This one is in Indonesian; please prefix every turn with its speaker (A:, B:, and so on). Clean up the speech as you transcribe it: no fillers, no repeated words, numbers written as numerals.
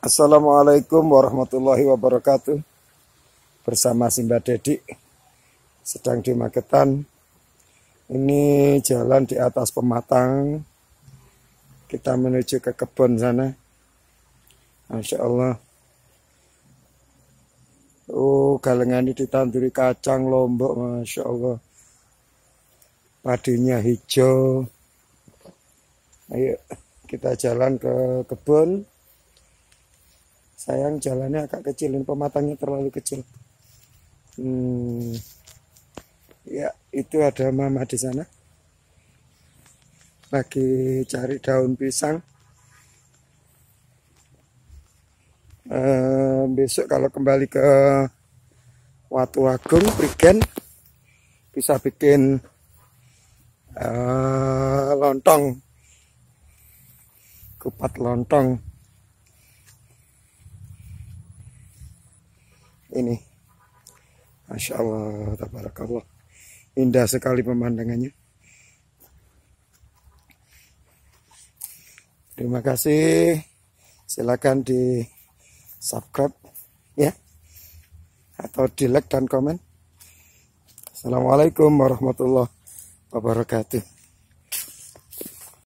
A: Assalamualaikum warahmatullahi wabarakatuh. Bersama Simba Dedi sedang di Magetan. Ini jalan di atas pematang. Kita menuju ke kebun sana. Masya Allah. Galengan ini ditanduri kacang lombok. Masya Allah. Padinya hijau. Ayo kita jalan ke kebun. Sayang jalannya agak kecil, ini pematangnya terlalu kecil. Ya, itu ada mama di sana. Lagi cari daun pisang. Besok kalau kembali ke Watu Agung, Prigen, bisa bikin lontong. Kupat lontong. Ini, Masya Allah, tabarakallah, indah sekali pemandangannya. Terima kasih, silakan di subscribe ya, atau di like dan komen. Assalamualaikum warahmatullahi wabarakatuh.